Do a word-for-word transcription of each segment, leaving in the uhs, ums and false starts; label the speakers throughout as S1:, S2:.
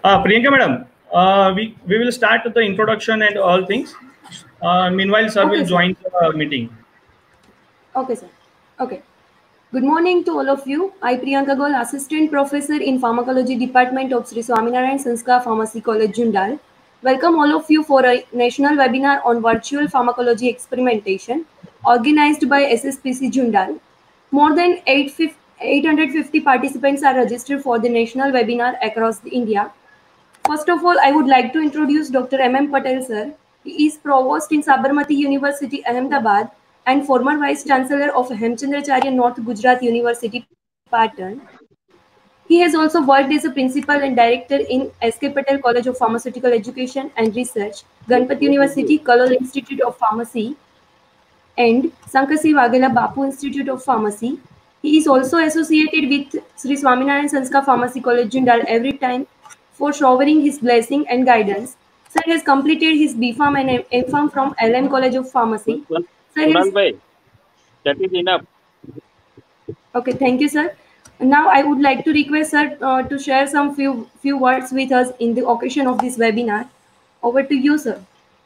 S1: Uh, Priyanka madam, uh, we, we will start the introduction and all things. Uh, meanwhile, sir
S2: Okay,
S1: will
S2: sir.
S1: join the meeting.
S2: Okay, sir. Okay. Good morning to all of you. I, Priyanka Goel, Assistant Professor in Pharmacology Department of Sri Swaminarayan Sanskar Pharmacy College, Jundal. Welcome all of you for a national webinar on virtual pharmacology experimentation organized by S S P C Jundal. More than eight hundred fifty participants are registered for the national webinar across India. First of all, I would like to introduce Doctor M M Patel, sir. He is Provost in Sabarmati University, Ahmedabad, and former Vice Chancellor of Hemchandracharya North Gujarat University, Patan. He has also worked as a Principal and Director in S K Patel College of Pharmaceutical Education and Research, Ganpat University, Kalol Institute of Pharmacy, and Sankasi Waghela Bapu Institute of Pharmacy. He is also associated with Sri Swaminarayan Sanskar Pharmacy College, Jundal every time for showering his blessing and guidance. Sir has completed his B Pharm and M Pharm from L M College of Pharmacy. Sir has...
S3: Kunal, that is enough.
S2: Okay, thank you, sir. Now I would like to request sir uh, to share some few few words with us in the occasion of this webinar. Over to you, sir.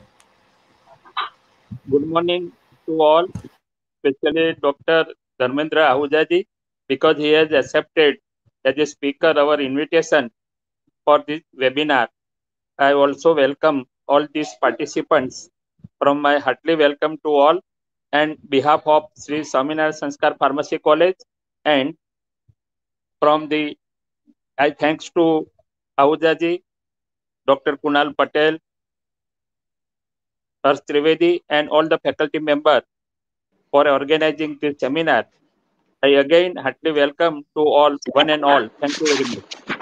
S3: Good morning to all, especially Doctor Dharmendra Ahuja ji, because he has accepted as a speaker our invitation for this webinar. I also welcome all these participants. From my heartily welcome to all, and behalf of Sri Swaminarayan Sanskar Pharmacy College, and from the I thanks to Ahuja ji, Doctor Kunal Patel, Harsh Trivedi, and all the faculty members for organizing this seminar. I again heartily welcome to all, one and all. Thank you very much.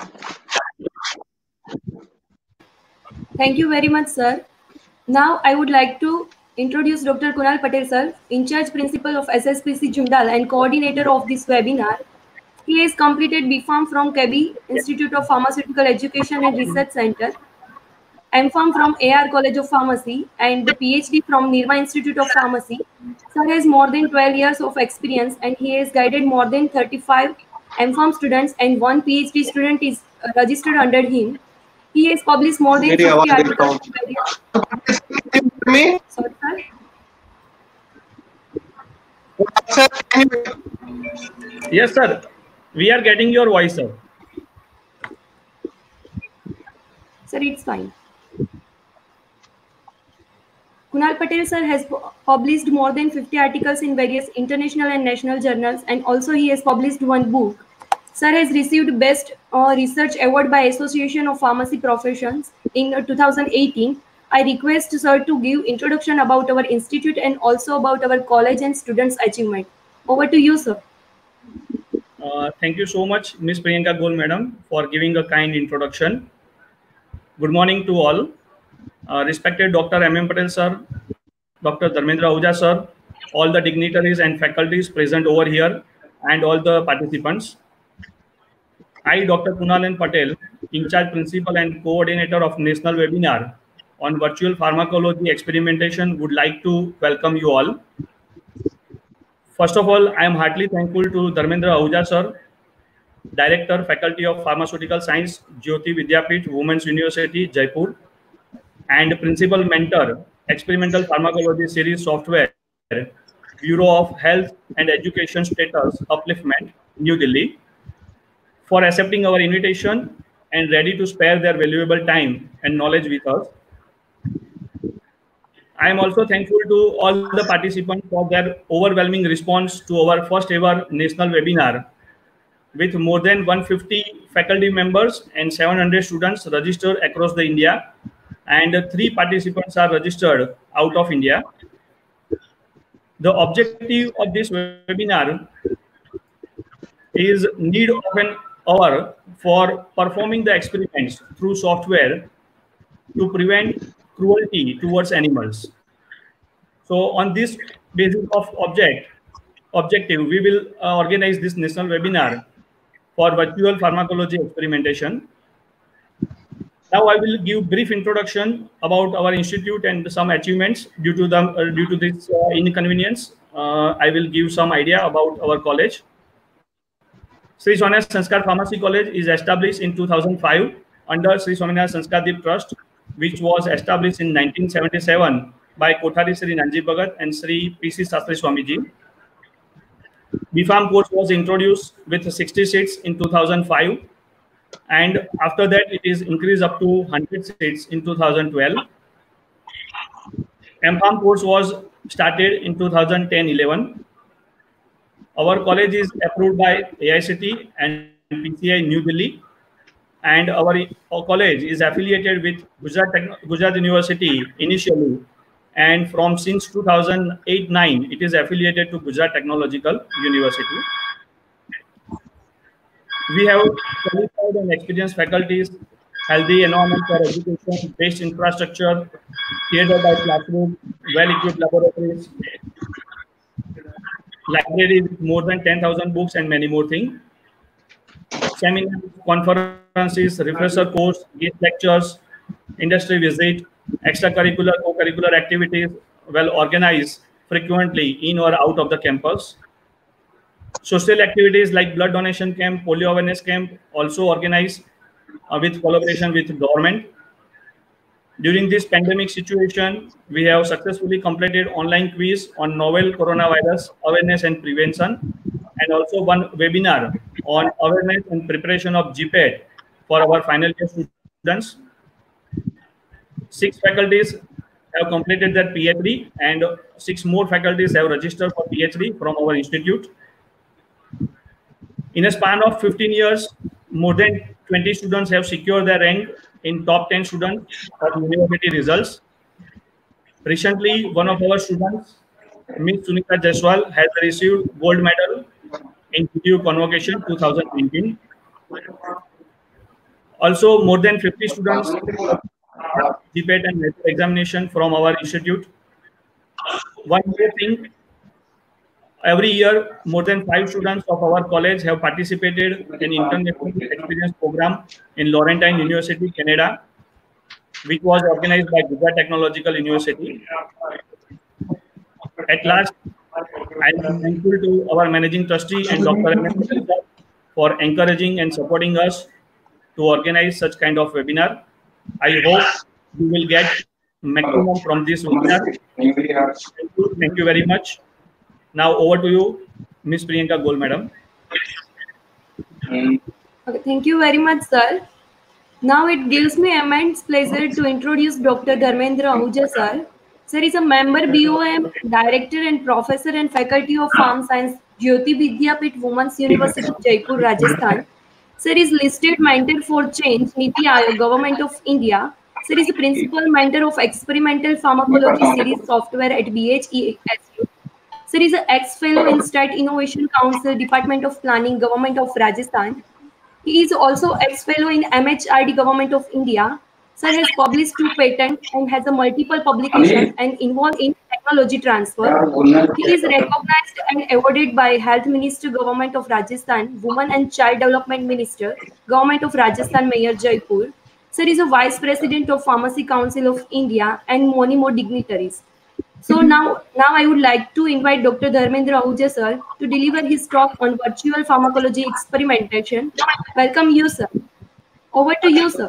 S2: Thank you very much, sir. Now I would like to introduce Doctor Kunal Patel, sir, in charge principal of S S P C Jundal and coordinator of this webinar. He has completed B Pharm from K B Institute of Pharmaceutical Education and Research Center, M Pharm from A R College of Pharmacy, and the P H D from Nirma Institute of Pharmacy. Sir has more than twelve years of experience and he has guided more than thirty-five M Pharm students, and one P H D student is registered under him. He has published more than fifty articles.
S4: Me?
S2: Sorry, sir.
S4: Sir, can you...
S1: Yes, sir. We are getting your voice, sir.
S2: Sir, it's fine. Kunal Patel sir has published more than fifty articles in various international and national journals, and also he has published one book. Sir has received Best uh, Research Award by Association of Pharmacy Professions in uh, two thousand eighteen. I request sir to give introduction about our institute and also about our college and students' achievement. Over to you, sir.
S1: Uh, thank you so much, Miss Priyanka Goel madam, for giving a kind introduction. Good morning to all. Uh, respected Doctor M M Patel sir, Doctor Dharmendra Ahuja sir, all the dignitaries and faculties present over here, and all the participants. I, Doctor Kunal Patel, in charge principal and coordinator of National Webinar on Virtual Pharmacology Experimentation, would like to welcome you all. First of all, I am heartily thankful to Dharmendra Ahuja sir, Director, Faculty of Pharmaceutical Science, Jyoti Vidyapeeth, Women's University, Jaipur, and Principal Mentor, Experimental Pharmacology Series Software, Bureau of Health and Education Status Upliftment, New Delhi, for accepting our invitation and ready to spare their valuable time and knowledge with us. I am also thankful to all the participants for their overwhelming response to our first ever national webinar, with more than one hundred fifty faculty members and seven hundred students registered across the India, and three participants are registered out of India. The objective of this webinar is need of an hour for performing the experiments through software to prevent cruelty towards animals. So on this basis of object objective, we will uh, organize this national webinar for virtual pharmacology experimentation. Now I will give brief introduction about our institute and some achievements. Due to the uh, due to this uh, inconvenience, uh, I will give some idea about our college. Sri Swaminarayan Sanskar Pharmacy College is established in two thousand five under Sri Swaminarayan Sanskar Deep Trust, which was established in nineteen seventy-seven by Kothari Sri Nanji Bhagat and Sri P C Sastri Swamiji. B Pharm course was introduced with sixty seats in two thousand five, and after that it is increased up to one hundred seats in two thousand twelve. M Pharm course was started in two thousand ten eleven. Our college is approved by A I C T and P C I New Delhi, and our, our college is affiliated with Gujarat, Techno Gujarat University initially, and from since two thousand eight nine it is affiliated to Gujarat Technological University. We have qualified and experienced faculties, healthy environment for education, best infrastructure, catered by classroom, well-equipped laboratories, library with more than ten thousand books, and many more things. Seminars, conferences, refresher course, guest lectures, industry visit, extracurricular, co-curricular activities well organized frequently in or out of the campus. Social activities like blood donation camp, polio awareness camp also organized uh, with collaboration with government. During this pandemic situation, we have successfully completed online quiz on novel coronavirus awareness and prevention, and also one webinar on awareness and preparation of G P A D for our final year students. Six faculties have completed their PhD, and six more faculties have registered for PhD from our institute. In a span of fifteen years, more than twenty students have secured their rank in top ten students of university results. Recently, one of our students, Miz Sunita Jaiswal, has received gold medal in P T U Convocation two thousand nineteen. Also, more than fifty students G P A T and method examination from our institute. One more thing, every year, more than five students of our college have participated in international experience program in Laurentine University, Canada, which was organized by Gujarat Technological University. At last, I am thankful to our managing trustee and Doctor M M for encouraging and supporting us to organize such kind of webinar. I hope you will get maximum from this webinar. Thank you, thank you very much. Now over to you, Miz Priyanka Goel, madam.
S2: Okay, thank you very much, sir. Now it gives me immense pleasure to introduce Doctor Dharmendra Ahuja, sir. Sir is a member B O M, director and professor and faculty of Farm Science, Jyoti Vidyapeeth Women's University, Jaipur, Rajasthan. Sir is listed mentor for change, Niti Aayog, Government of India. Sir is a principal mentor of experimental pharmacology series software at B H E S U. Sir is an ex-fellow in State Innovation Council, Department of Planning, Government of Rajasthan. He is also ex-fellow in M H R D, Government of India. Sir has published two patents and has a multiple publications and involved in technology transfer. He is recognized and awarded by Health Minister, Government of Rajasthan, Women and Child Development Minister, Government of Rajasthan, Mayor Jaipur. Sir is a Vice President of Pharmacy Council of India and many more dignitaries. So now, now I would like to invite Doctor Dharmendra Ahuja, sir, to deliver his talk on virtual pharmacology experimentation. Welcome you, sir. Over to you, sir.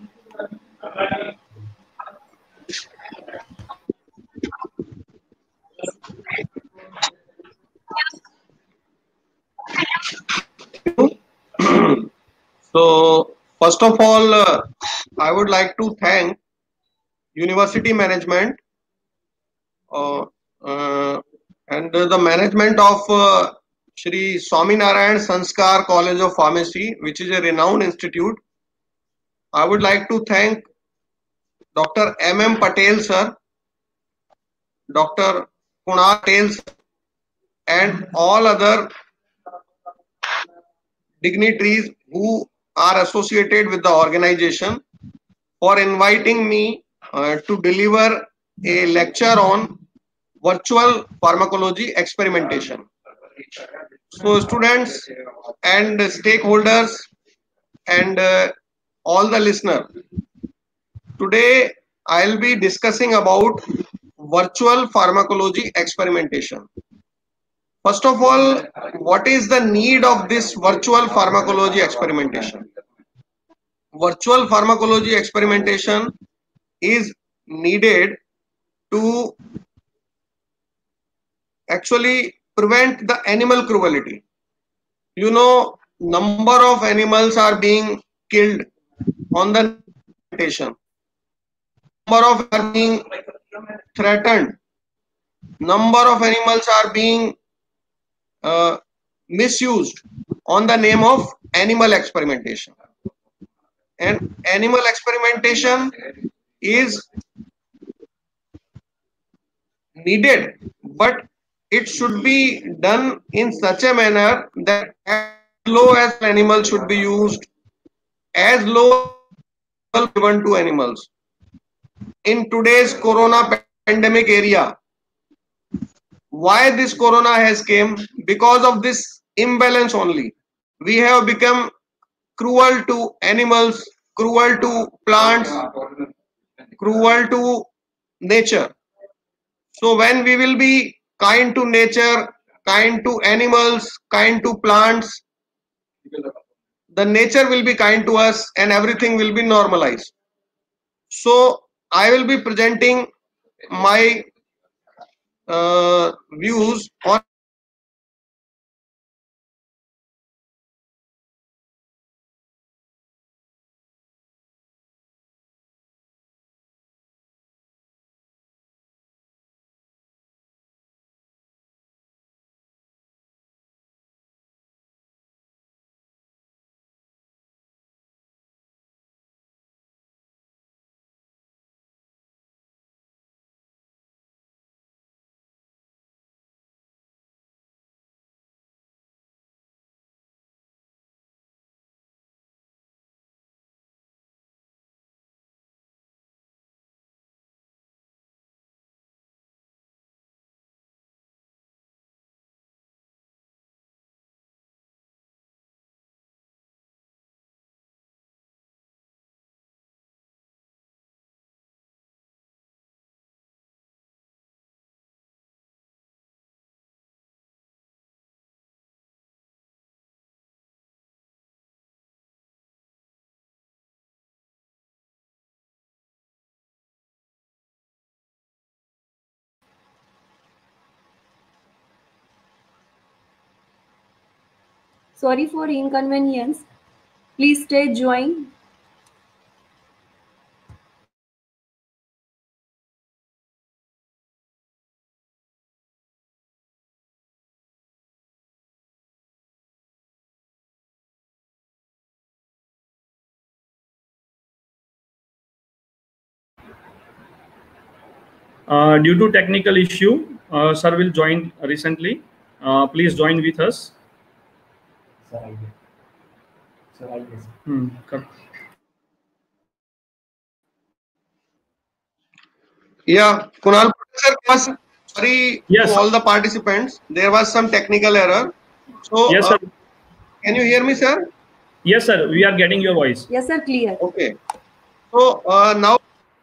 S4: So, first of all, uh, I would like to thank University Management uh, uh, and uh, the management of uh, Shri Swaminarayan Sanskar College of Pharmacy, which is a renowned institute. I would like to thank Doctor M M Patel, sir, Doctor Kunal Patel, and all other dignitaries who are associated with the organization for inviting me uh, to deliver a lecture on virtual pharmacology experimentation. So students and stakeholders and uh, all the listeners, today I'll be discussing about virtual pharmacology experimentation. First of all, what is the need of this virtual pharmacology experimentation? virtual pharmacology experimentation is needed to actually prevent the animal cruelty. You know, number of animals are being killed on the experimentation. Number of are being threatened. Number of animals are being uh, misused on the name of animal experimentation. And animal experimentation is needed, but it should be done in such a manner that as low as animal should be used, as low as given to animals. In today's corona pandemic area, why this corona has came? Because of this imbalance only. We have become cruel to animals, cruel to plants, cruel to nature. So when we will be kind to nature, kind to animals, kind to plants, the nature will be kind to us and everything will be normalized. So I will be presenting my uh, views on.
S2: Sorry for inconvenience. Please stay joined.
S1: Uh, due to technical issue, uh, sir will join recently. Uh, please join with us.
S5: Sir, I will. Sir, I will.
S1: Hmm, correct.
S4: Yeah, Kunal, sir, was sorry to
S1: Yes,
S4: all the participants. There was some technical error. So,
S1: yes,
S4: uh,
S1: sir.
S4: can you hear me, sir?
S1: Yes, sir. We are getting your voice.
S2: Yes, sir, clear.
S4: Okay. So uh, now,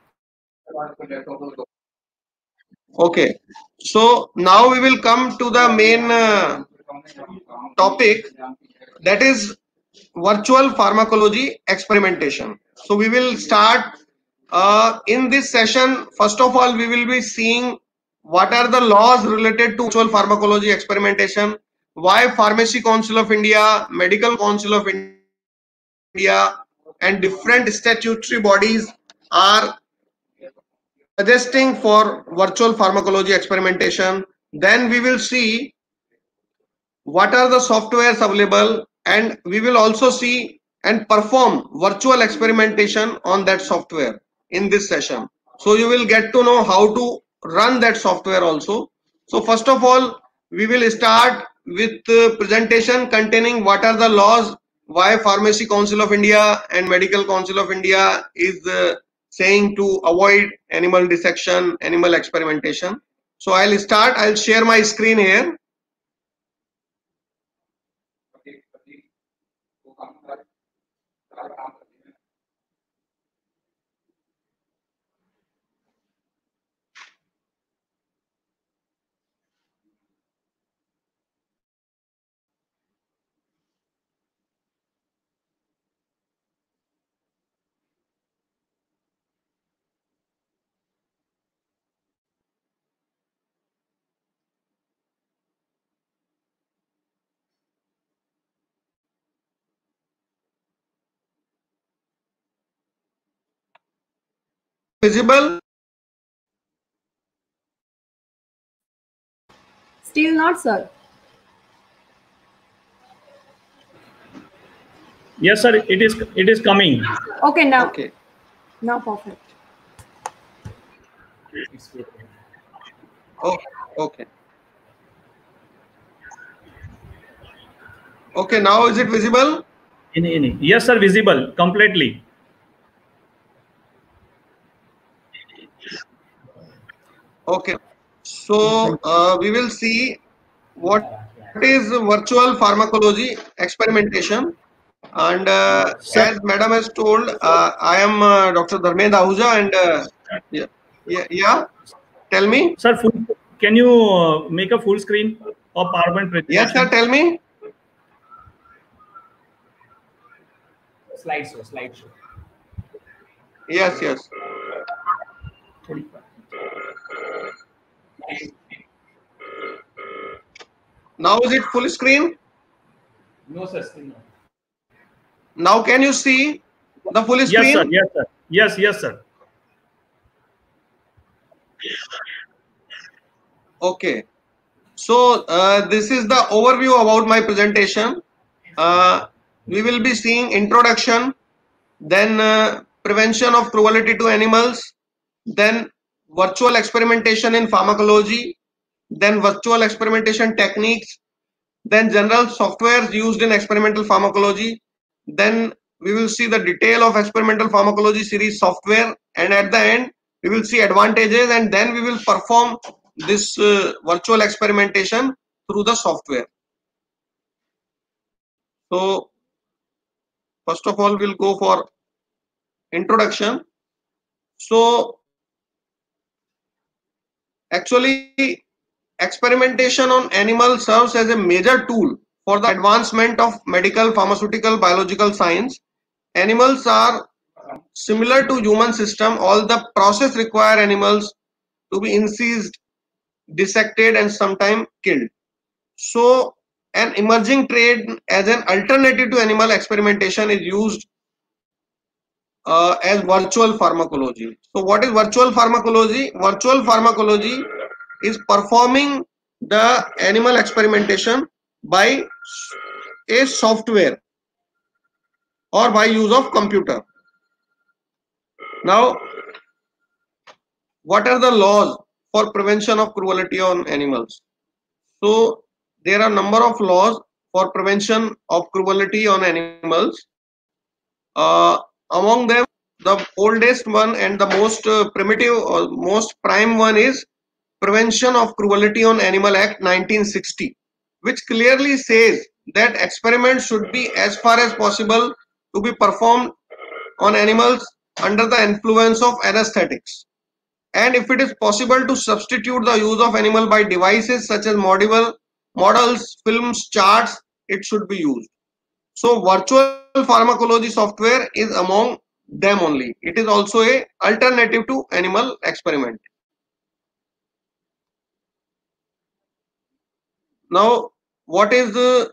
S4: okay. So now we will come to the main uh, topic, that is virtual pharmacology experimentation. So we will start uh, in this session. First of all, we will be seeing what are the laws related to virtual pharmacology experimentation, why Pharmacy Council of India, Medical Council of India, and different statutory bodies are suggesting for virtual pharmacology experimentation. Then we will see what are the softwares available, and we will also see and perform virtual experimentation on that software in this session. So you will get to know how to run that software also. So first of all, we will start with the presentation containing what are the laws, why Pharmacy Council of India and Medical Council of India is uh, saying to avoid animal dissection, animal experimentation. So I'll start, I'll share my screen here. visible?
S2: Still not, sir.
S1: Yes, sir. It is. It is coming.
S2: Okay, now.
S4: Okay.
S2: Now perfect.
S4: Oh, okay. Okay, now is it visible?
S1: In, in, yes, sir. Visible completely.
S4: Okay. So uh, we will see what is virtual pharmacology experimentation. And uh,
S1: Sir,
S4: as Madam has told, uh, I am uh, Doctor Dharmendra Ahuja, and uh, yeah, yeah, yeah, tell me.
S1: sir, full, can you uh, make a full screen of PowerPoint presentation?
S4: Yes, sir, tell me.
S5: Slideshow, slideshow.
S4: Yes, yes. Now is it full screen?
S5: No, sir, still not.
S4: Now can you see the full
S1: Yes,
S4: screen?
S1: sir. Yes, sir. Yes, yes, sir.
S4: Okay. So uh, this is the overview about my presentation. Uh, we will be seeing introduction, then uh, prevention of cruelty to animals, then virtual experimentation in pharmacology, then virtual experimentation techniques, then general softwares used in experimental pharmacology, then we will see the detail of experimental pharmacology series software, and at the end we will see advantages, and then we will perform this uh, virtual experimentation through the software. So first of all, we'll go for introduction. So actually, experimentation on animals serves as a major tool for the advancement of medical, pharmaceutical, biological science. Animals are similar to human system. All the process require animals to be incised, dissected, and sometimes killed. So an emerging trade as an alternative to animal experimentation is used uh, as virtual pharmacology. So what is virtual pharmacology? Virtual pharmacology is performing the animal experimentation by a software or by use of computer. Now, what are the laws for prevention of cruelty on animals? So there are number of laws for prevention of cruelty on animals. Uh, among them, the oldest one and the most uh, primitive or most prime one is Prevention of Cruelty on Animal Act nineteen sixty, which clearly says that experiments should be as far as possible to be performed on animals under the influence of anesthetics. And if it is possible to substitute the use of animal by devices such as model, models, films, charts, it should be used. So virtual pharmacology software is among them only. It is also a alternative to animal experiment. Now, what is the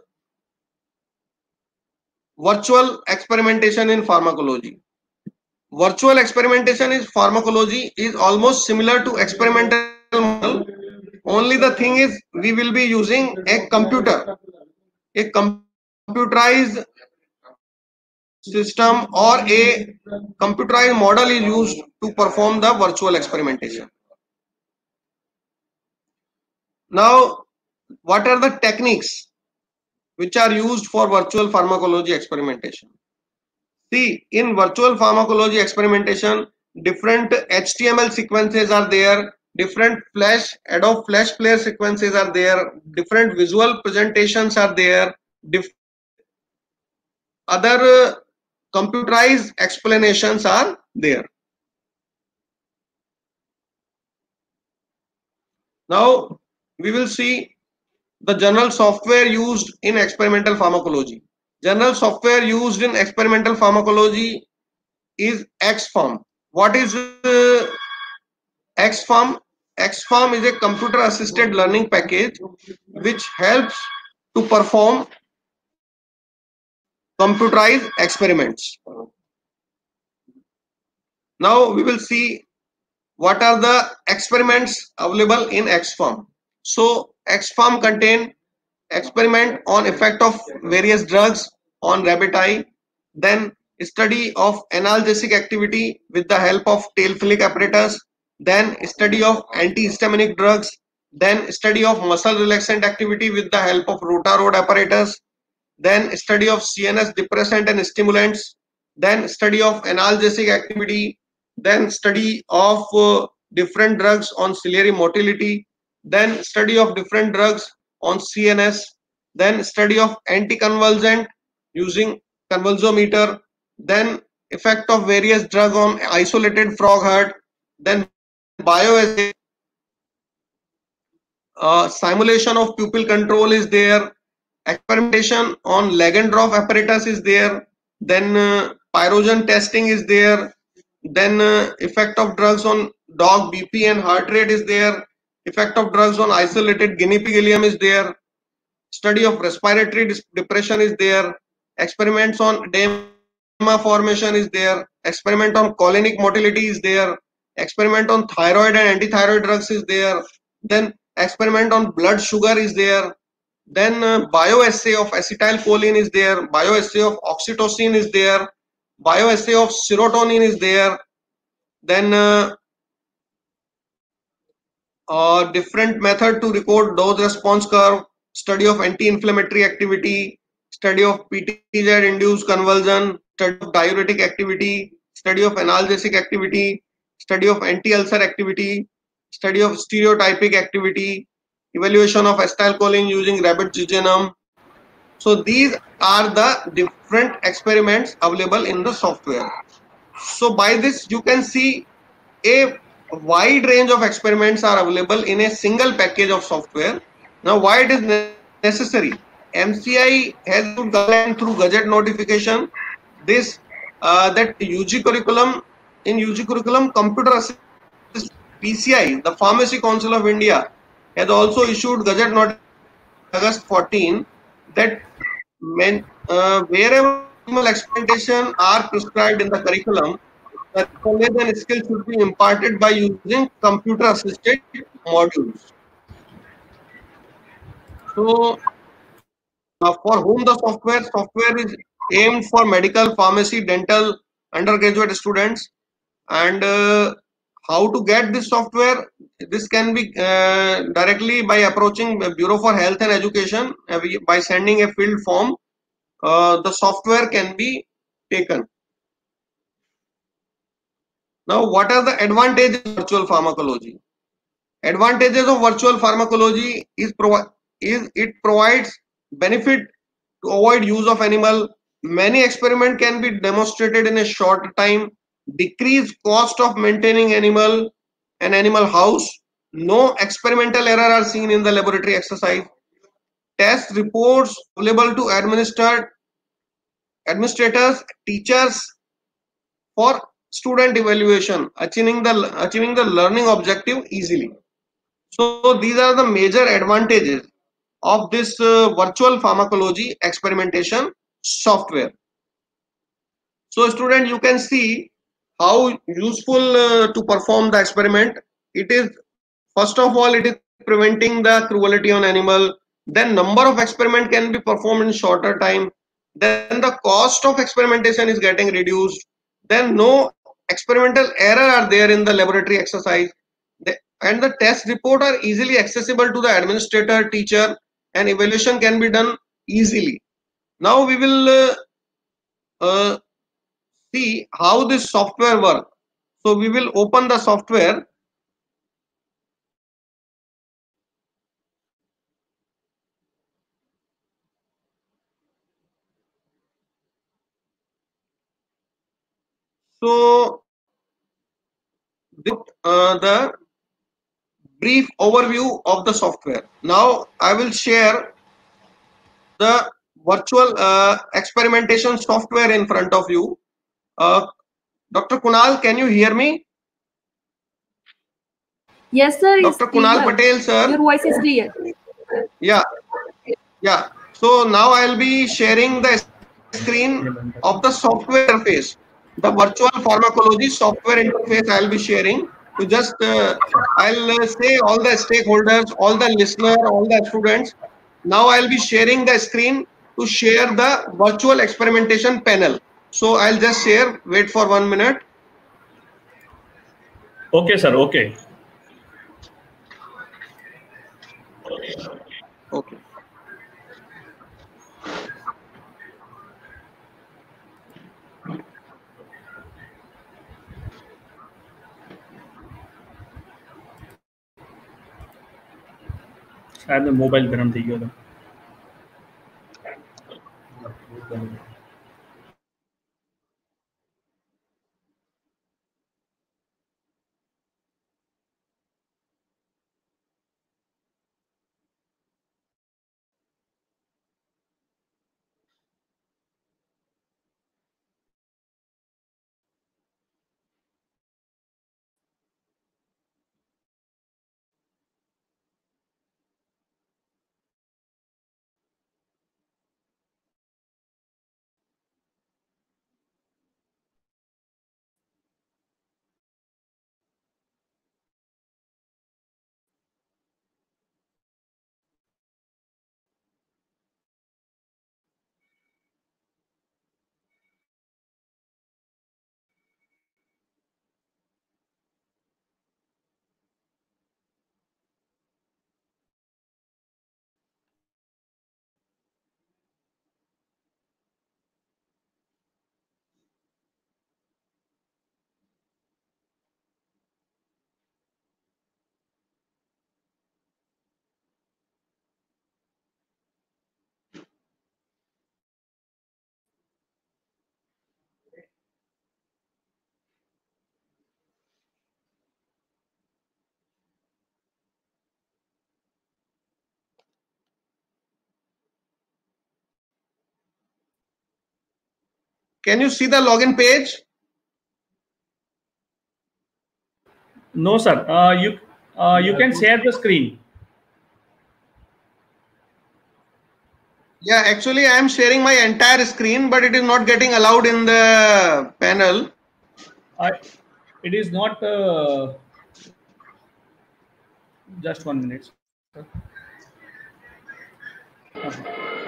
S4: virtual experimentation in pharmacology? Virtual experimentation is pharmacology is almost similar to experimental model. Only the thing is we will be using a computer, a computerized system or a computerized model is used to perform the virtual experimentation. Now, what are the techniques which are used for virtual pharmacology experimentation? See, in virtual pharmacology experimentation, different H T M L sequences are there, different Flash, Adobe Flash Player sequences are there, different visual presentations are there, other uh, computerized explanations are there. Now, we will see the general software used in experimental pharmacology. General software used in experimental pharmacology is X FARM. What is uh, X FARM? X FARM is a computer assisted learning package which helps to perform computerized experiments. Now we will see what are the experiments available in X FARM? So X FARM contain experiment on effect of various drugs on rabbit eye, then study of analgesic activity with the help of Tail-Philic apparatus, then study of antihistaminic drugs, then study of muscle relaxant activity with the help of Rotarod apparatus, then study of C N S depressant and stimulants, then study of analgesic activity, then study of uh, different drugs on ciliary motility, then study of different drugs on C N S, then study of anticonvulsant using convulsometer, then effect of various drug on isolated frog heart, then bioassay, uh, simulation of pupil control is there, experimentation on Lagendorf apparatus is there, then uh, pyrogen testing is there, then uh, effect of drugs on dog B P and heart rate is there, effect of drugs on isolated guinea pig ileum is there, study of respiratory depression is there, experiments on edema formation is there, experiment on cholinergic motility is there, experiment on thyroid and antithyroid drugs is there, then experiment on blood sugar is there, then uh, bioassay of acetylcholine is there, bioassay of oxytocin is there, bioassay of serotonin is there, then uh, uh, different method to record dose response curve, study of anti-inflammatory activity, study of P T Z induced convulsion, study of diuretic activity, study of analgesic activity, study of anti-ulcer activity, study of stereotypic activity, evaluation of acetylcholine using rabbit genome. So these are the different experiments available in the software. So by this you can see a wide range of experiments are available in a single package of software. Now why it is necessary? M C I has guideline through Gazette notification this uh, that U G curriculum in U G curriculum computer assisted P C I, the Pharmacy Council of India, has also issued Gazette notification August fourteen that men, uh, wherever experimentation are prescribed in the curriculum, the knowledge and skill should be imparted by using computer assisted modules. So uh, for whom the software software is aimed for medical, pharmacy, dental undergraduate students, and uh, how to get this software? This can be uh, directly by approaching Bureau for Health and Education uh, by sending a filled form. Uh, the software can be taken. Now, what are the advantages of virtual pharmacology? Advantages of virtual pharmacology is, provi is it provides benefit to avoid use of animal. Many experiments can be demonstrated in a short time. Decrease cost of maintaining animal an animal house. No experimental error are seen in the laboratory exercise. Test reports available to administered administrators, teachers for student evaluation, achieving the achieving the learning objective easily. So these are the major advantages of this uh, virtual pharmacology experimentation software. So student, you can see how useful uh, to perform the experiment. It is, first of all, it is preventing the cruelty on animal. Then number of experiment can be performed in shorter time. Then the cost of experimentation is getting reduced. Then no experimental error are there in the laboratory exercise. The, and the test report are easily accessible to the administrator, teacher, and evaluation can be done easily. Now we will uh, uh, see how this software works. So we will open the software. So this, uh, the brief overview of the software. Now I will share the virtual uh, experimentation software in front of you. Uh, Doctor Kunal, can you hear me?
S2: Yes, sir.
S4: Doctor Kunal Patel, sir.
S2: Your voice is clear.
S4: Yeah, yeah. So now I'll be sharing the screen of the software interface. The virtual pharmacology software interface I'll be sharing. to just, uh, I'll uh, say all the stakeholders, all the listener, all the students. Now I'll be sharing the screen to share the virtual experimentation panel. So I'll just share, wait for one minute.
S1: Okay, sir. Okay.
S4: Okay.
S1: शायद मैं mobile गरम थी गया था.
S4: Can you see the login page?
S1: No, sir. Uh, you uh, you can share the screen.
S4: Yeah, actually I am sharing my entire screen, but it is not getting allowed in the panel.
S1: I, it is not. Uh, just one minute. Sir. Uh-huh.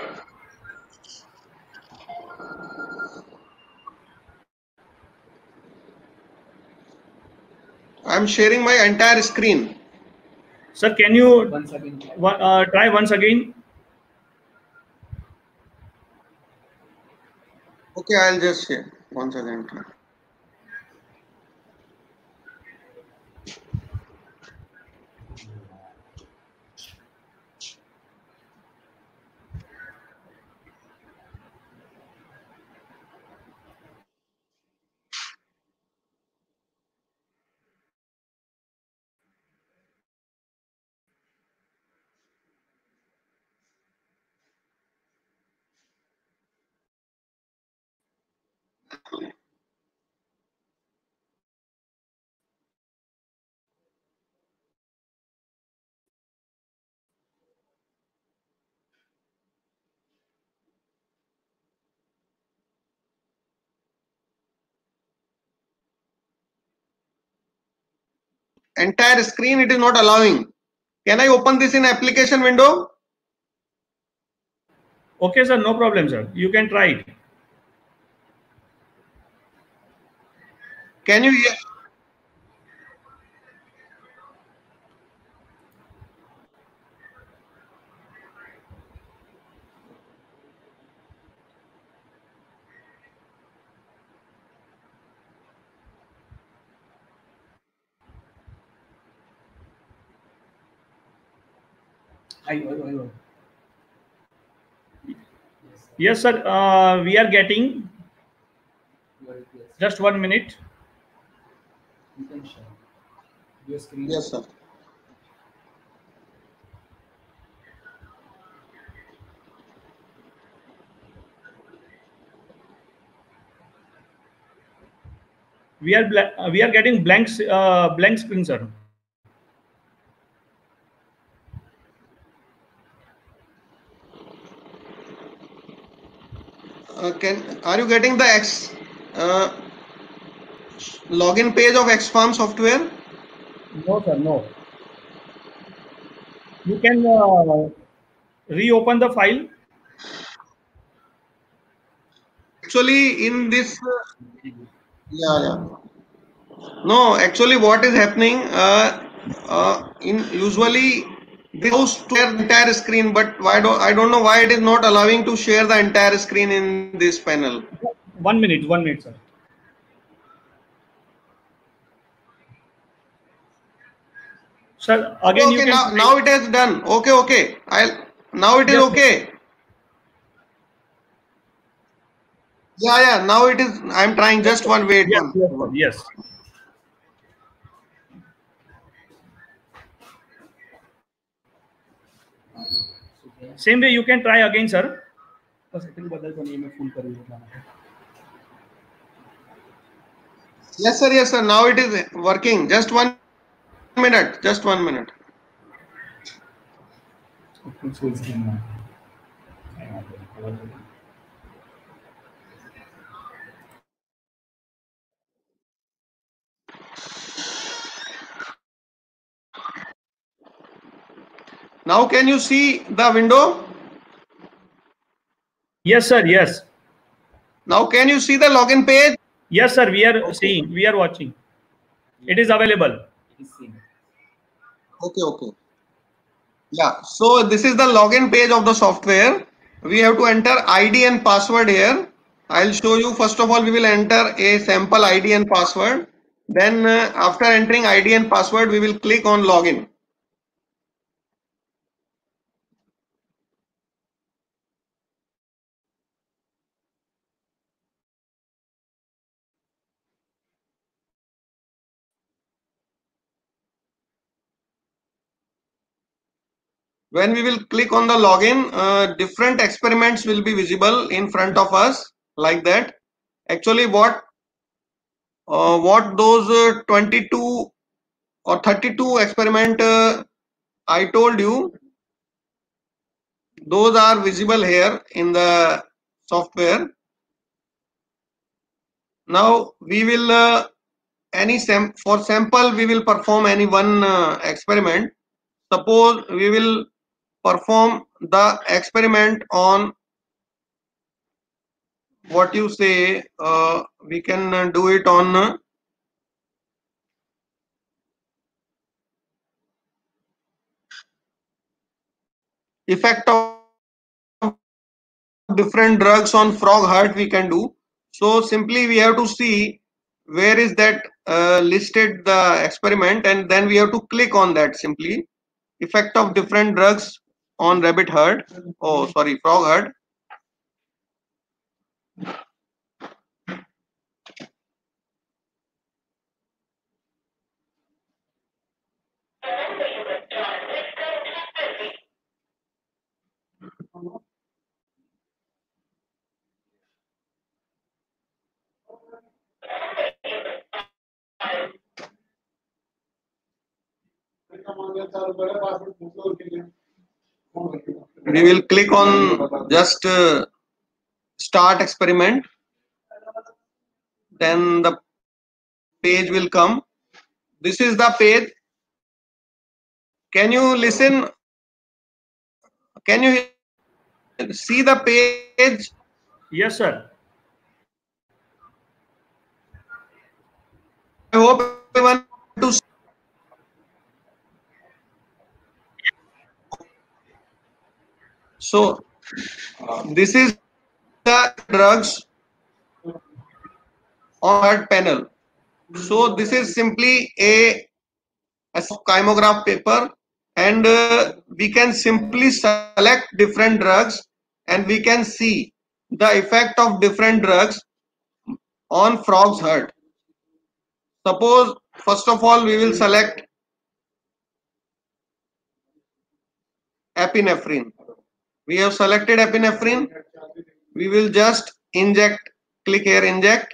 S4: I'm sharing my entire screen.
S1: Sir, can you
S5: Once again.
S1: one- uh, try once again?
S4: Okay, I'll just share once again. Entire screen it is not allowing. Can I open this in application window?
S1: Okay, sir. No problem, sir. You can try it.
S4: Can you hear?
S5: I, I, I,
S1: Yes, sir. Uh, we are getting.
S5: yes.
S1: Just one minute.
S5: You can share your screen.
S4: Yes, sir.
S1: We are bla- uh, we are getting blank s- uh, blank screen, sir.
S4: Uh, can are you getting the X uh, login page of X Farm software?
S1: No, sir, no. You can uh, reopen the file.
S4: Actually, in this, uh, yeah, yeah. No, actually, what is happening? Uh, uh, in usually this allows to share the entire screen, but why don't I don't know why it is not allowing to share the entire screen in this panel.
S1: One minute, one minute, sir. Sir,
S4: Okay,
S1: again you
S4: okay,
S1: can
S4: now
S1: try.
S4: now it has done. Okay, okay. I'll now it is
S1: Yes, sir.
S4: okay. Yeah, yeah. Now it is. I'm trying.
S1: Yes,
S4: Just
S1: sir.
S4: one. Wait
S1: Yes,
S4: one.
S1: yes, sir. Yes. Same way you can try again, sir. बस इतनी बदल तो नहीं मैं full कर दूंगा.
S4: Yes, sir. Yes, sir. Now it is working. Just one minute. Just one minute.
S5: Full screen now.
S4: Now can you see the window?
S1: Yes, sir. Yes.
S4: Now can you see the login page?
S1: Yes, sir. We are seeing. We are watching. It is available.
S5: It is seen.
S4: Okay, okay. Yeah, so this is the login page of the software. We have to enter I D and password here. I'll show you. First of all, we will enter a sample I D and password. Then uh, after entering I D and password, we will click on login. When we will click on the login, uh, different experiments will be visible in front of us like that. Actually, what uh, what those uh, twenty-two or thirty-two experiment uh, I told you, those are visible here in the software. Now we will uh, any sam for sample we will perform any one uh, experiment. Suppose we will perform the experiment on what you say, uh, we can uh, do it on uh, effect of different drugs on frog heart we can do. So simply we have to see where is that uh, listed the experiment, and then we have to click on that simply. Effect of different drugs on rabbit heart. Oh, sorry, frog heart. We will click on just uh, start experiment. Then the page will come. This is the page. Can you listen? Can you see the page?
S1: Yes, sir.
S4: I hope everyone to see. So this is the drugs on that panel. So this is simply a, a chymograph paper, and uh, we can simply select different drugs, and we can see the effect of different drugs on frog's heart. Suppose first of all we will select epinephrine. We have selected epinephrine. We will just inject, click here, inject.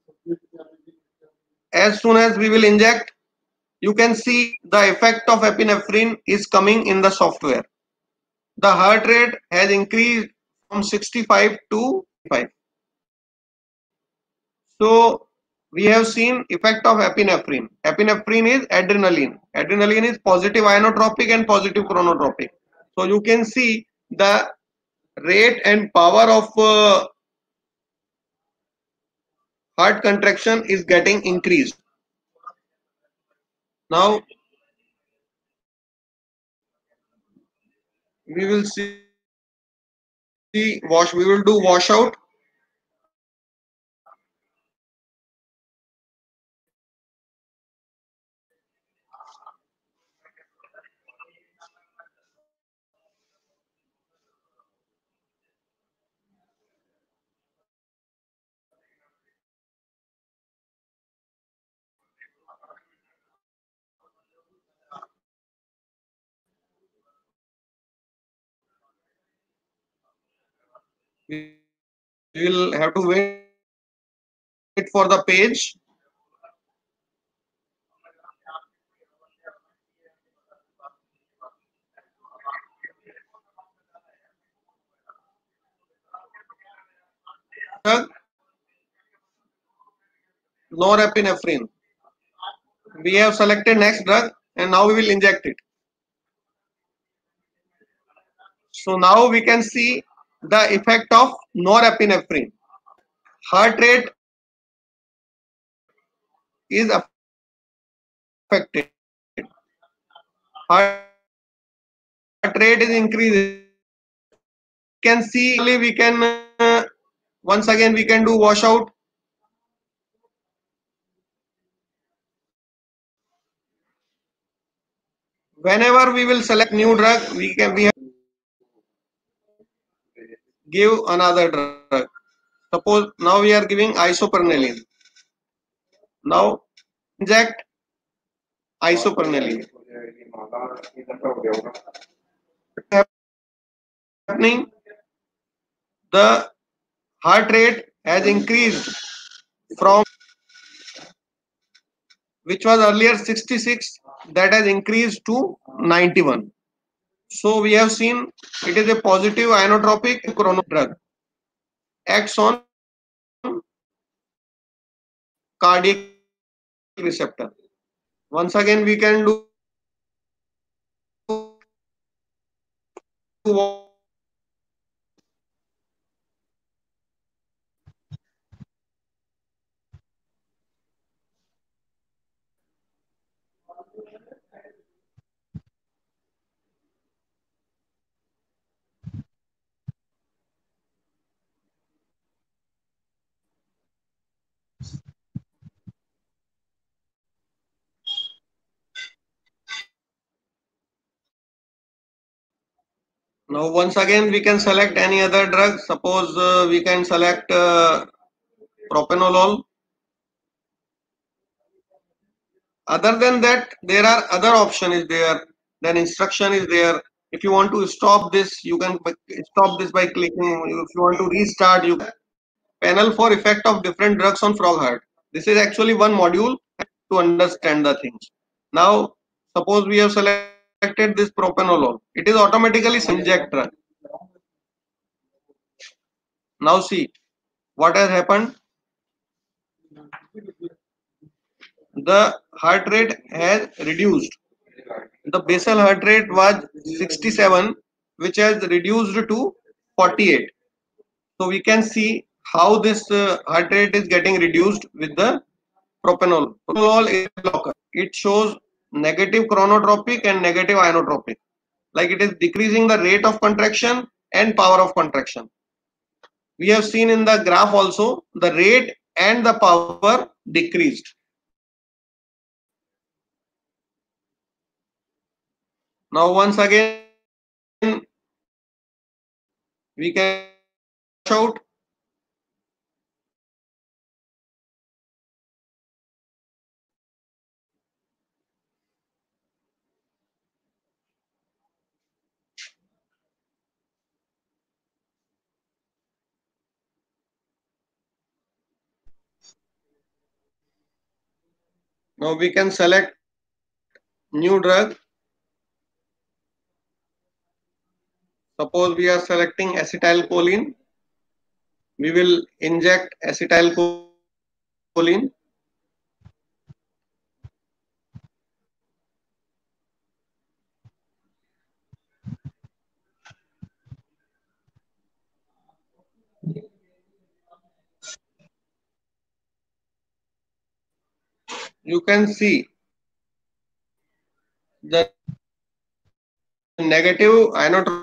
S4: As soon as we will inject, you can see the effect of epinephrine is coming in the software. The heart rate has increased from sixty-five to five. So we have seen effect of epinephrine. Epinephrine is adrenaline. Adrenaline is positive inotropic and positive chronotropic. So you can see the rate and power of uh, heart contraction is getting increased. Now we will see wash. We will do washout. We will have to wait for the page. Norepinephrine. We have selected next drug and now we will inject it. So now we can see the effect of norepinephrine. Heart rate is affected. Heart rate is increasing. We can see we can uh, once again we can do washout. Whenever we will select new drug, we can we have give another drug. Suppose now we are giving isoprene. Now inject isoprene. Happening, the heart rate has increased from which was earlier sixty-six, that has increased to ninety-one. So we have seen it is a positive inotropic chrono drug. Acts on cardiac receptor. Once again we can do now once again we can select any other drug. Suppose uh, we can select uh, propranolol. Other than that, there are other option is there. Then instruction is there. If you want to stop this, you can stop this by clicking. If you want to restart, you panel for effect of different drugs on frog heart. This is actually one module to understand the things. Now, suppose we have selected this propranolol. It is automatically inject drug. Now see what has happened. The heart rate has reduced. The basal heart rate was sixty-seven, which has reduced to forty-eight. So we can see how this uh, heart rate is getting reduced with the propranolol. Propranolol is a blocker. It shows negative chronotropic and negative inotropic. Like it is decreasing the rate of contraction and power of contraction. We have seen in the graph also the rate and the power decreased. Now once again we can shout. Now we can select new drug. Suppose we are selecting acetylcholine. We will inject acetylcholine. you can see the negative inotropic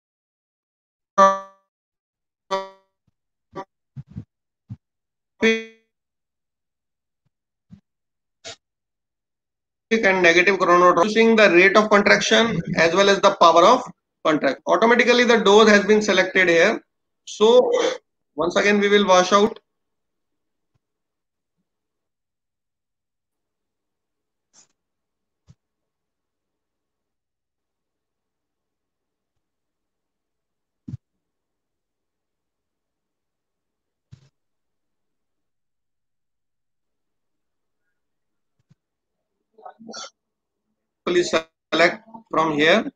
S4: and negative chronotropic, reducing the rate of contraction as well as the power of contract. Automatically the dose has been selected here. So once again we will wash out. Please select from here.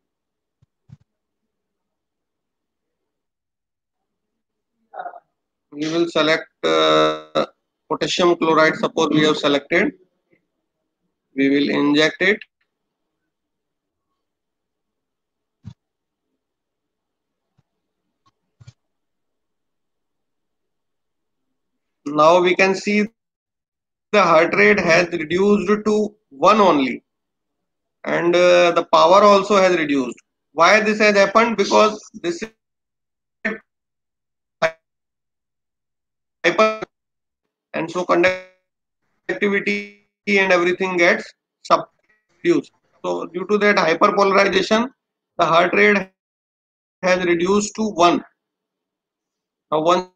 S4: We will select uh, potassium chloride. Suppose we have selected. We will inject it. Now we can see the heart rate has reduced to one only, and uh, the power also has reduced. Why this has happened? Because this is hyper, and so conductivity and everything gets subdued. So due to that hyperpolarization, the heart rate has reduced to one. Now once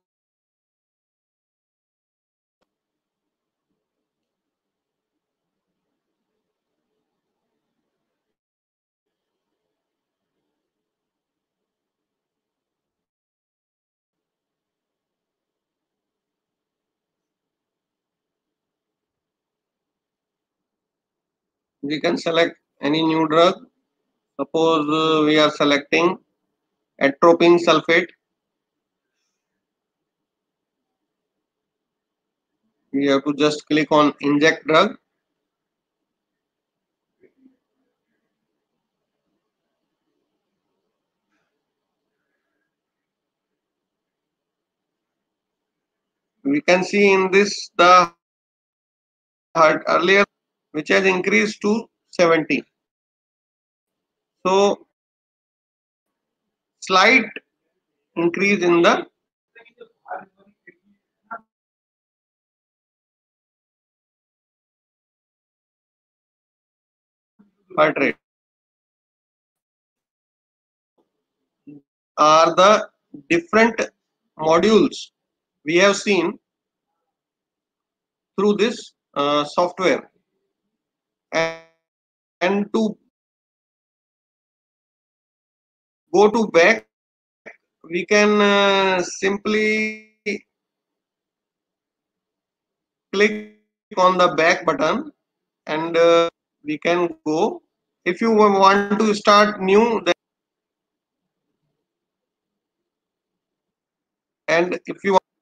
S4: we can select any new drug. Suppose uh, we are selecting atropine sulfate. We have to just click on inject drug. We can see in this the heart earlier, which has increased to seventy. So slight increase in the heart rate are the different modules we have seen through this uh, software, and, and to go to back, we can uh, simply click on the back button, and uh, we can go. If you want to start new, then, and if you want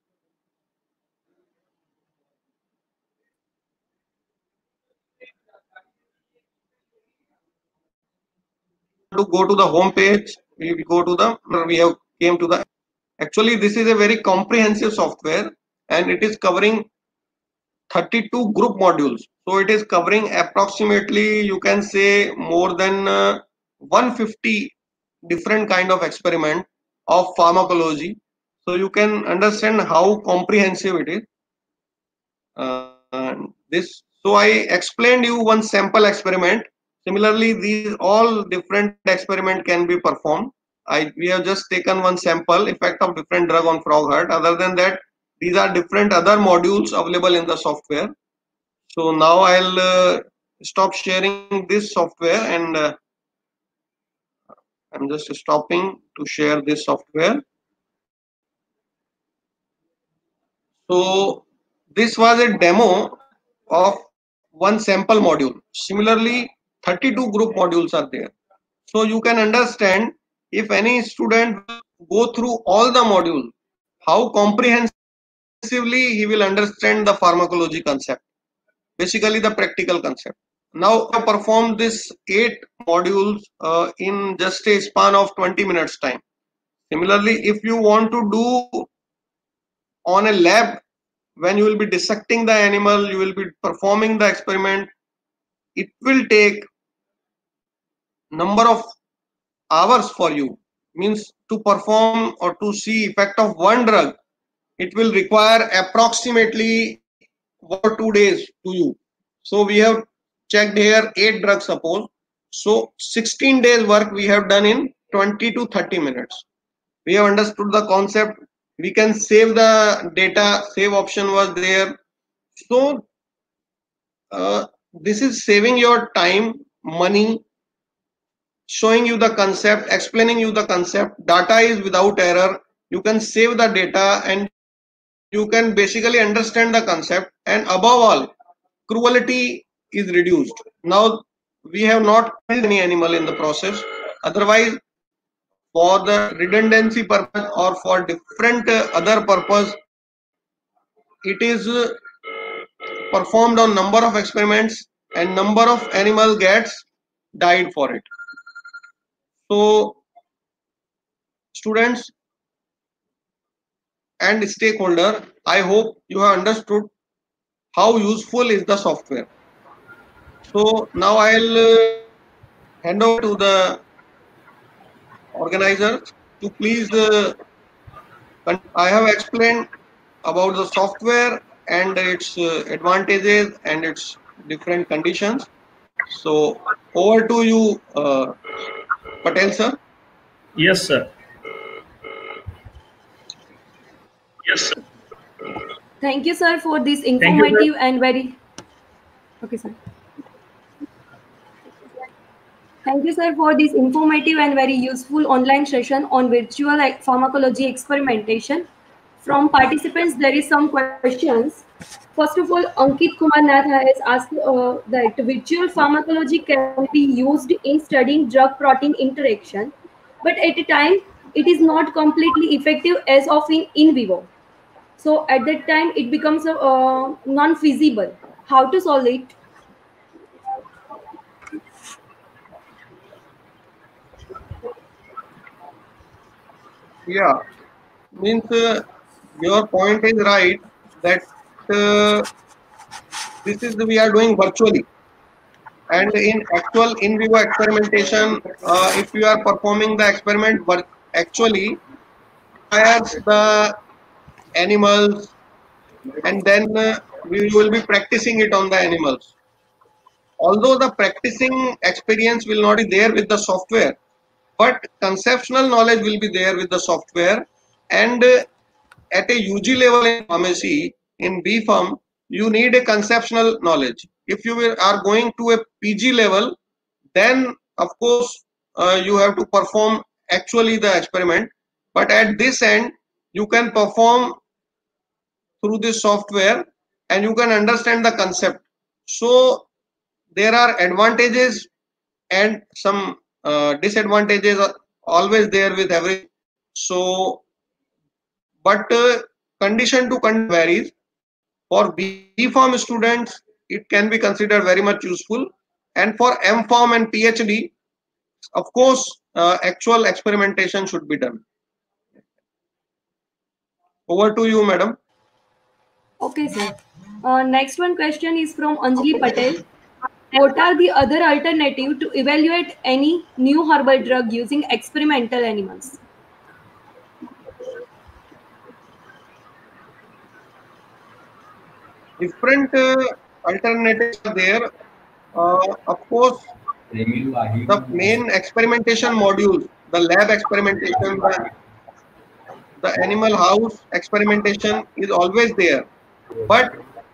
S4: to go to the home page, we go to the we have came to the actually this is a very comprehensive software, and it is covering thirty-two group modules. So it is covering approximately, you can say, more than uh, one hundred fifty different kind of experiment of pharmacology. So you can understand how comprehensive it is. Uh, this so I explained you one sample experiment. Similarly, these all different experiment can be performed. I we have just taken one sample effect of different drug on frog heart. Other than that, these are different other modules available in the software. So now I'll uh, stop sharing this software, and uh, I'm just stopping to share this software. So this was a demo of one sample module. Similarly, thirty-two group modules are there. So you can understand, if any student go through all the modules, how comprehensively he will understand the pharmacology concept, basically the practical concept. Now I perform this eight modules uh, in just a span of twenty minutes time. Similarly, if you want to do on a lab when you will be dissecting the animal, you will be performing the experiment. It will take number of hours for you. Means to perform or to see effect of one drug, it will require approximately one or two days to you. So we have checked here eight drugs suppose. So sixteen days work we have done in twenty to thirty minutes. We have understood the concept. We can save the data, save option was there. So uh, this is saving your time, money, showing you the concept, explaining you the concept. Data is without error. You can save the data and you can basically understand the concept, and above all, cruelty is reduced. Now we have not killed any animal in the process. Otherwise, for the redundancy purpose or for different uh, other purpose, it is uh, performed on number of experiments and number of animal gets died for it. So students and stakeholder, I hope you have understood how useful is the software. So now I'll uh, hand over to the organizers to please uh, I have explained about the software and its uh, advantages and its different conditions. So over to you, uh, Patel sir.
S1: Yes, sir. Yes, sir.
S2: Thank you, sir, for this
S1: Thank you,
S2: informative
S1: sir.
S2: and very. Okay, sir. Thank you, sir, for this informative and very useful online session on virtual like, pharmacology experimentation. From participants, there is some questions. First of all, Ankit Kumar Nath has asked uh, that virtual pharmacology can be used in studying drug-protein interaction, but at a time, it is not completely effective as of in, in vivo. So at that time, it becomes uh, non-feasible. How to solve it?
S4: Yeah, means uh, your point is right that uh, this is we are doing virtually, and in actual in vivo experimentation, uh, if you are performing the experiment, but actually requires the animals, and then uh, we will be practicing it on the animals. Although the practicing experience will not be there with the software, but conceptual knowledge will be there with the software. And uh, at a U G level in pharmacy, in B Pharm, you need a conceptual knowledge. If you will, are going to a P G level, then of course uh, you have to perform actually the experiment. But at this end, you can perform through this software and you can understand the concept. So there are advantages and some uh, disadvantages are always there with every. So but uh, condition to condition varies. For B Pharm students, it can be considered very much useful, and for M Pharm and PhD, of course, uh, actual experimentation should be done. Over to you, madam.
S2: Okay, sir. Uh, next one question is from Anjali Patel. What are the other alternatives to evaluate any new herbal drug using experimental animals?
S4: Different uh, alternatives are there. Uh, of course, the main experimentation modules, the lab experimentation, the, the animal house experimentation is always there. But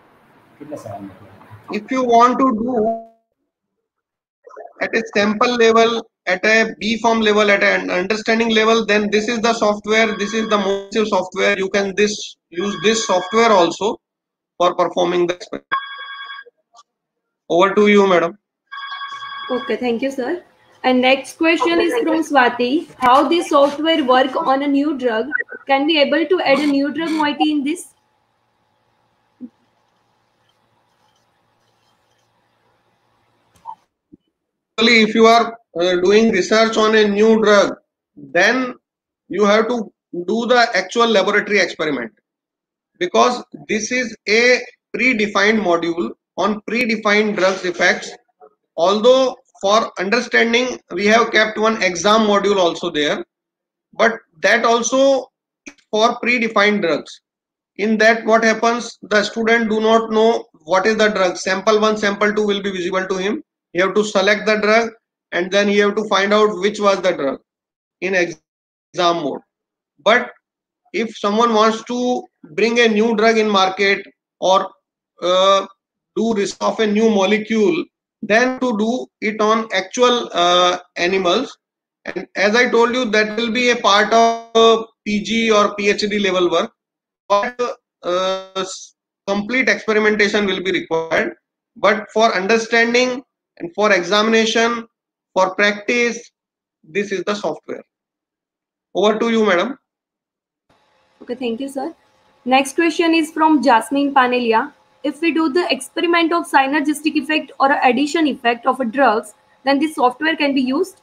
S4: if you want to do at a sample level, at a B Pharm level, at an understanding level, then this is the software, this is the most software. You can this use this software also for performing the experiment. Over to you, madam.
S2: Okay, thank you, sir. And next question is from Swati. How this software work on a new drug? Can we able to add a new drug moiety in this?
S4: If you are uh, doing research on a new drug, then you have to do the actual laboratory experiment. because this is a predefined module on predefined drugs effects. Although for understanding we have kept one exam module also there, but that also for predefined drugs. In that, what happens, the student do not know what is the drug. Sample one, sample two will be visible to him. You have to select the drug and then you have to find out which was the drug in exam mode. But if someone wants to bring a new drug in market or uh, do risk of a new molecule, then to do it on actual uh, animals. And as I told you, that will be a part of uh, P G or PhD level work. But uh, complete experimentation will be required. But for understanding and for examination, for practice, this is the software. Over to you, madam.
S2: Okay, thank you, sir. Next question is from Jasmine Panelia. If we do the experiment of synergistic effect or addition effect of a drugs, then this software can be used?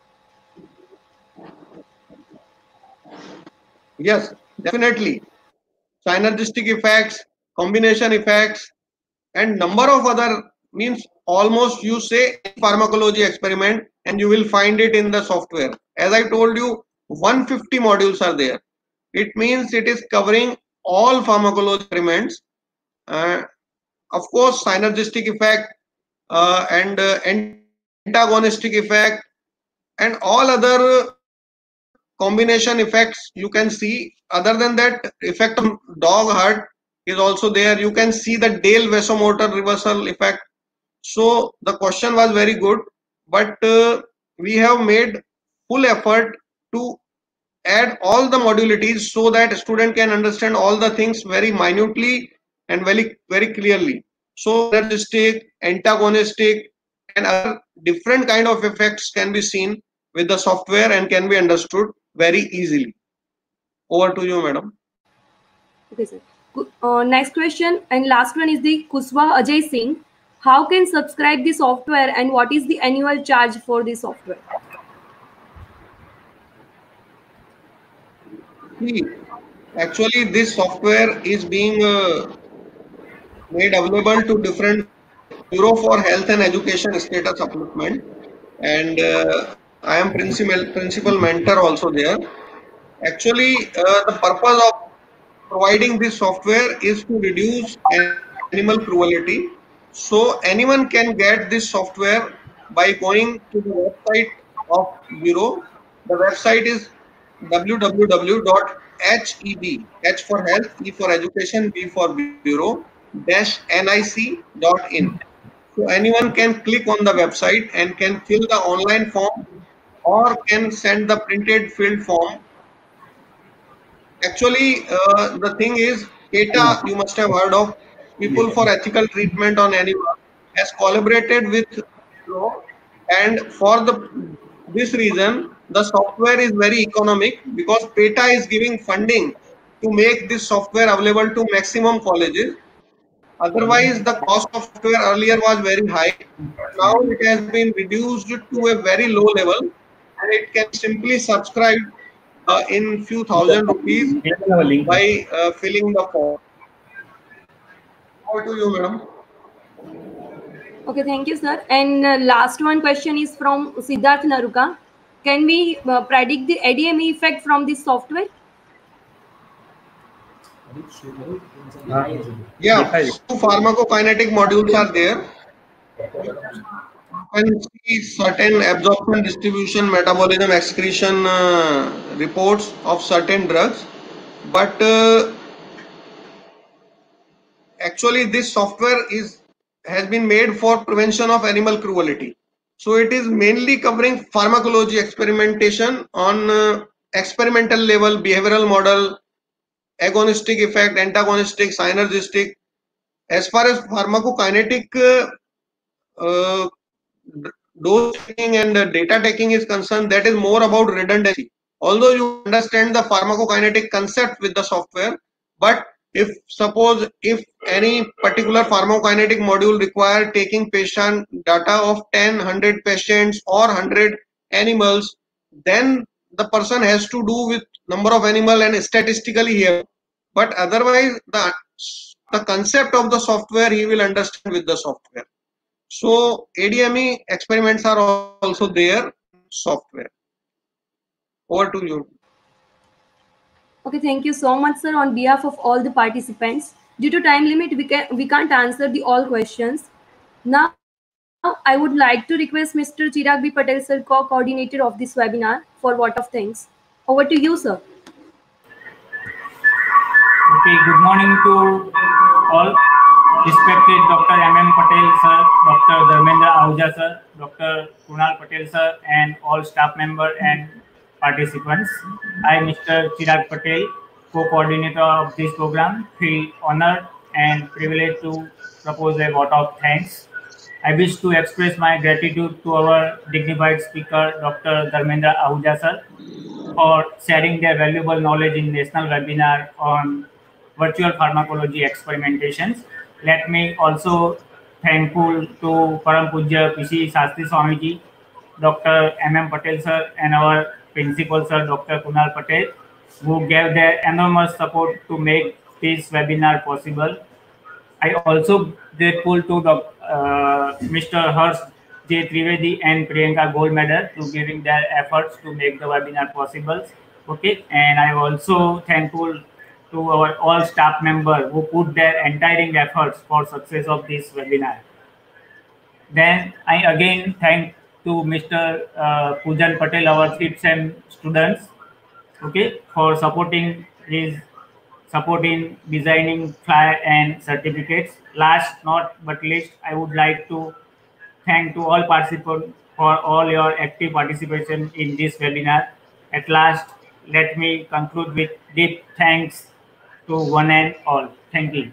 S4: Yes, definitely. Synergistic effects, combination effects, and number of other, means almost you say pharmacology experiment and you will find it in the software. As I told you, one hundred fifty modules are there. It means it is covering all pharmacology experiments. Uh, of course, synergistic effect uh, and uh, antagonistic effect and all other combination effects you can see. Other than that, effect on dog heart is also there. You can see the Dale vasomotor reversal effect. So the question was very good, but uh, we have made full effort to add all the modulities so that a student can understand all the things very minutely and very very clearly. So synergistic, antagonistic, and other different kind of effects can be seen with the software and can be understood very easily. Over to you, madam.
S2: Okay, sir. Uh, next question and last one is the Kuswa Ajay Singh. How can subscribe the software and what is the annual charge for the software?
S4: See, actually, this software is being uh, made available to different Bureau for Health and Education Status Upliftment, and uh, I am principal principal mentor also there. Actually, uh, the purpose of providing this software is to reduce animal cruelty. So anyone can get this software by going to the website of Bureau. The website is w w w dot h e b, H for health, E for education, B for bureau, dash nic dot in. So anyone can click on the website and can fill the online form or can send the printed filled form. Actually, uh, the thing is, PETA, you must have heard of, People for Ethical Treatment on Animals, has collaborated with Bureau, and for the this reason, the software is very economic because PETA is giving funding to make this software available to maximum colleges. Otherwise, the cost of software earlier was very high. Now it has been reduced to a very low level, and it can simply subscribe uh, in few thousand rupees by uh, filling the form. Over to you, madam.
S2: Okay, thank you, sir. And uh, last one question is from Siddharth Naruka. Can we uh, predict the A D M E effect from this software?
S4: Yeah, two pharmacokinetic modules are there. You can see certain absorption, distribution, metabolism, excretion uh, reports of certain drugs, but uh, actually this software is has been made for prevention of animal cruelty. So it is mainly covering pharmacology experimentation on uh, experimental level, behavioral model, agonistic effect, antagonistic, synergistic. As far as pharmacokinetic uh, uh, dose taking and uh, data taking is concerned, that is more about redundancy. Although you understand the pharmacokinetic concept with the software, but if suppose if any particular pharmacokinetic module require taking patient data of ten, one hundred patients or one hundred animals, then the person has to do with number of animal and statistically here. but otherwise the, the concept of the software he will understand with the software. So A D M E experiments are also there in software. Over to you.
S2: Okay, thank you so much, sir. On behalf of all the participants, due to time limit, we can we can't answer the all questions. Now, I would like to request Mister Chirag B. Patel, sir, co-coordinator of this webinar, for vote of thanks. Over to you, sir.
S5: Okay, good morning to all. Respected Doctor M M Patel, sir, Doctor Dharmendra Ahuja, sir, Doctor Kunal Patel, sir, and all staff member and participants. I, Mister Chirag Patel, co-coordinator of this program, feel honored and privileged to propose a vote of thanks. I wish to express my gratitude to our dignified speaker, Doctor Dharmendra Ahuja, sir, for sharing their valuable knowledge in national webinar on virtual pharmacology experimentations. Let me also thankful to Param Pujya P C Shastri Swamiji, Doctor M M Patel, sir, and our principal, sir, Doctor Kunal Patel, who gave their enormous support to make this webinar possible. I also grateful to uh, Mister Harsh J. Trivedi and Priyanka Gold Medal to giving their efforts to make the webinar possible. Okay, and I also thankful to our all staff members who put their entire efforts for success of this webinar. Then I again thank to Mister Uh, Pujan Patel, our fifth sem students, okay, for supporting his support in designing flyer and certificates. Last not but least, I would like to thank to all participants for all your active participation in this webinar. At last, let me conclude with deep thanks to one and all. Thank you.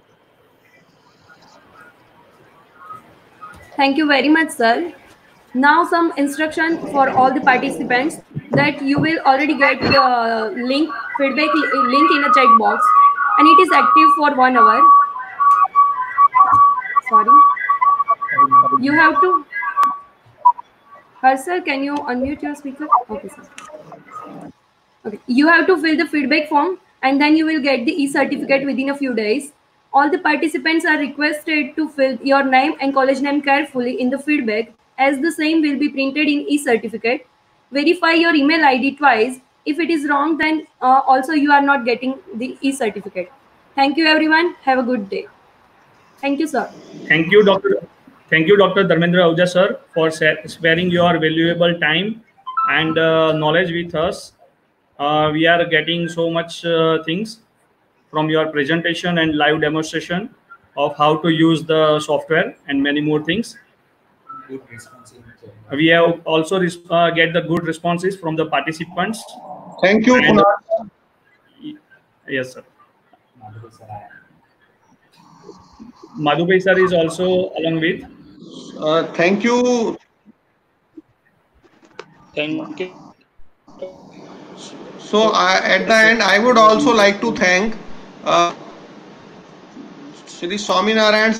S2: Thank you very much, sir. Now some instruction for all the participants that you will already get the link, feedback link in a chat box, and it is active for one hour. Sorry. You have to... Sir, can you unmute your speaker? Okay, sir. Okay. You have to fill the feedback form and then you will get the e-certificate within a few days. All the participants are requested to fill your name and college name carefully in the feedback, as the same will be printed in e-certificate. Verify your email I D twice. If it is wrong, then uh, also you are not getting the e-certificate. Thank you, everyone. Have a good day. Thank you, sir.
S1: Thank you, Doctor Thank you, Doctor Dharmendra Ahuja, sir, for sparing your valuable time and uh, knowledge with us. Uh, we are getting so much uh, things from your presentation and live demonstration of how to use the software and many more things.
S5: Good responses.
S1: We have also uh, get the good responses from the participants.
S4: Thank you,
S1: and,
S4: Kunal.
S1: Yes, sir. Madhubhai sir is also along with.
S4: Uh, thank you.
S3: Thank you.
S4: So I, at the end, I would also like to thank uh, Shri Swaminarayan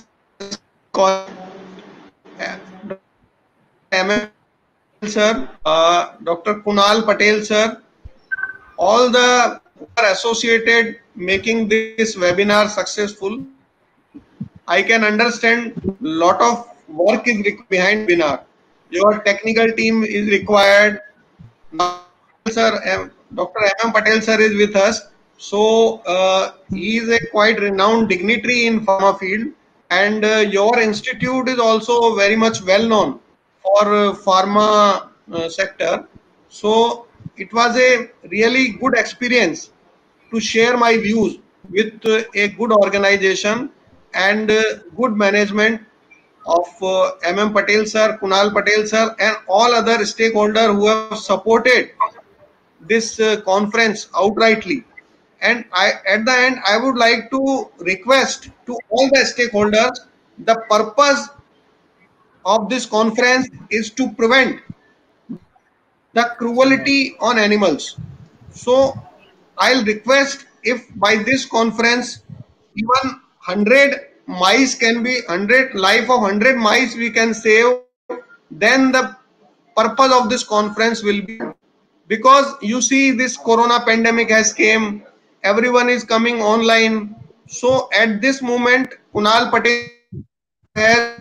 S4: M M sir, uh, Doctor Kunal Patel sir, all the who are associated making this webinar successful. I can understand lot of work is behind webinar. Your technical team is required. Sir, M, Doctor M M Patel sir is with us. So uh, he is a quite renowned dignitary in pharma field, and uh, your institute is also very much well known for uh, pharma uh, sector. So it was a really good experience to share my views with uh, a good organization and uh, good management of uh, M M Patel sir, Kunal Patel sir, and all other stakeholders who have supported this uh, conference outrightly. And I, at the end, I would like to request to all the stakeholders, the purpose of this conference is to prevent the cruelty on animals. So I'll request, if by this conference even one hundred mice can be, one hundred life of one hundred mice we can save, then the purpose of this conference will be, because you see this corona pandemic has came everyone is coming online. So at this moment, Kunal Patel has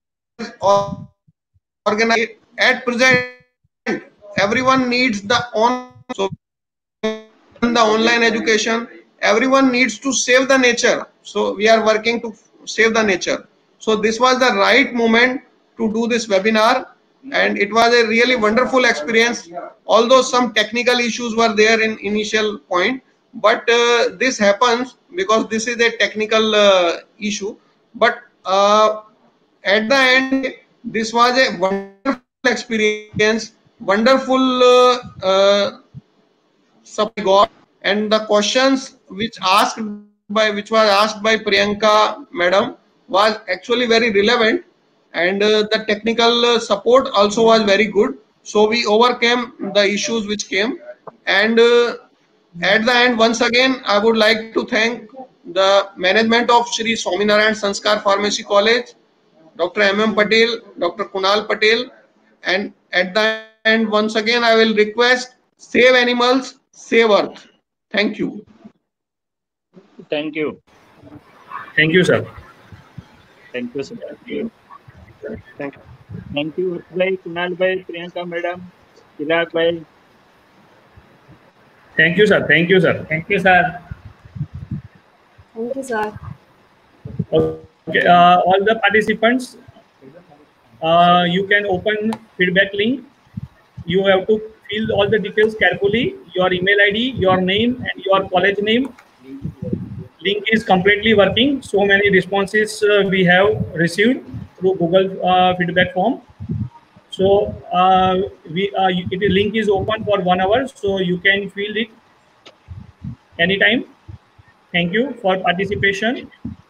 S4: organized. At present, everyone needs the on. So the online education, everyone needs to save the nature. So we are working to save the nature. So this was the right moment to do this webinar, and it was a really wonderful experience. Although some technical issues were there in initial point, but uh, this happens because this is a technical uh, issue. But uh, at the end, this was a wonderful experience, wonderful uh, uh, support, and the questions which asked by which was asked by Priyanka madam was actually very relevant, and uh, the technical uh, support also was very good. So we overcame the issues which came, and uh, at the end, once again, I would like to thank the management of Shri Swaminarayan Sanskar Pharmacy College, Doctor M M Patel, Doctor Kunal Patel, and at the end, once again, I will request save animals, save earth. Thank you.
S3: Thank you.
S1: Thank you, sir.
S3: Thank you, sir.
S4: Thank you.
S3: Thank you, Bhai, Kunal Bhai, Priyanka madam, Chirag Bhai.
S1: Thank you, sir. Thank you, sir.
S5: Thank you, sir.
S2: Thank you, sir.
S1: Okay, uh, all the participants, uh, you can open feedback link. You have to fill all the details carefully. Your email I D, your name, and your college name. Link is completely working. So many responses uh, we have received through Google uh, feedback form. So uh, we uh, it, link is open for one hour, so you can fill it anytime. Thank you for participation.